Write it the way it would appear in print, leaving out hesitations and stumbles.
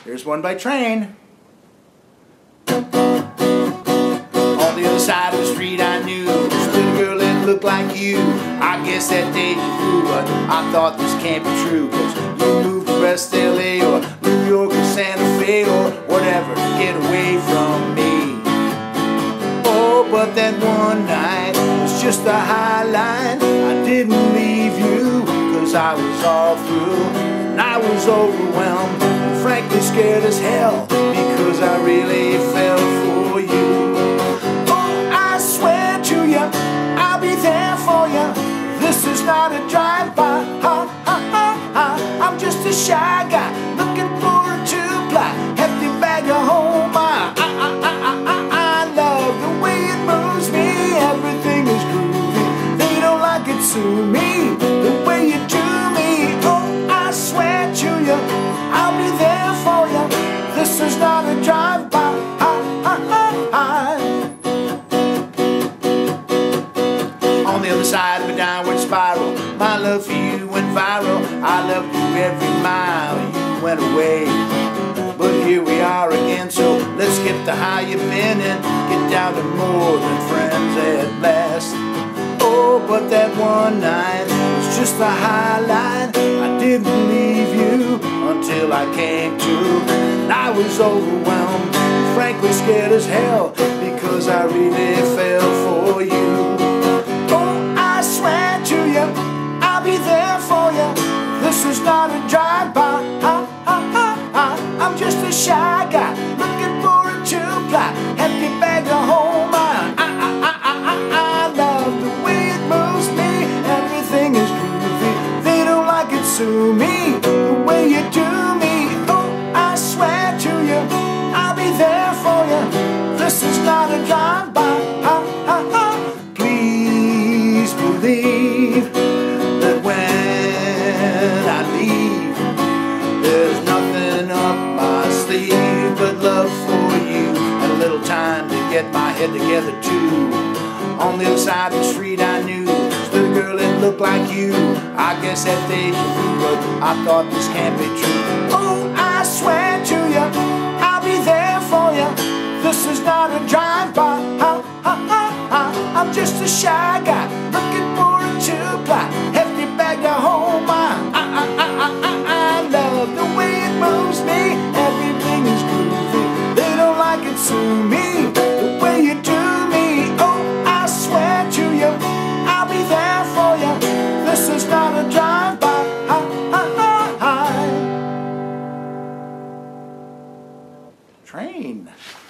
Here's one by train. On the other side of the street I knew stood a girl that looked like you. I guess that day you flew, but I thought this can't be true, 'cause you moved to West LA or New York or Santa Fe or whatever to get away from me. Oh, but that one night was just a highlight. I didn't leave you 'cause I was all through, and I was overwhelmed and frankly scared as hell, because I really fell for you. Oh, I swear to you, I'll be there for you. This is not a drive-by. I'm just a shy guy looking for a two-ply hefty bag of home. I love the way it moves me. Everything is groovy. They don't like it, sue me the way you do me. Oh, I swear to you, I'll be there for you. This is not a drive-by. On the other side of a downward spiral, my love for you went viral. I loved you every mile you went away. But here we are again, so let's skip to how you've been and get down to more than friends at last. Oh, but that one night was just a highlight. I didn't leave you until I came to, and I was overwhelmed, frankly scared as hell, because I really fell for you. Oh, I swear to you, I'll be there for you. This is not a drive-by. I'm just a shy guy looking for a two-ply hefty bag of home. I love the way it moves me. Everything is groovy. They don't like it, sue me the way you do me. Oh, I swear to you, I'll be there for you. This is not a drive-by. Please believe that when I leave, there's nothing up my sleeve but love for you and a little time to get my head together too. On the other side of the street I knew stood a girl that looked like you. I guess that deja vu, but I thought this can't be true. Oh, I swear to you, I'll be there for you. This is not a drive-by. I'm just a shy guy looking for a two-ply hefty bag of home. I love the way it moves me. Everything is groovy. They don't like it, sue me the way you do me. Oh, I swear to you, I'll be there for you. This is not a drive-by. Train.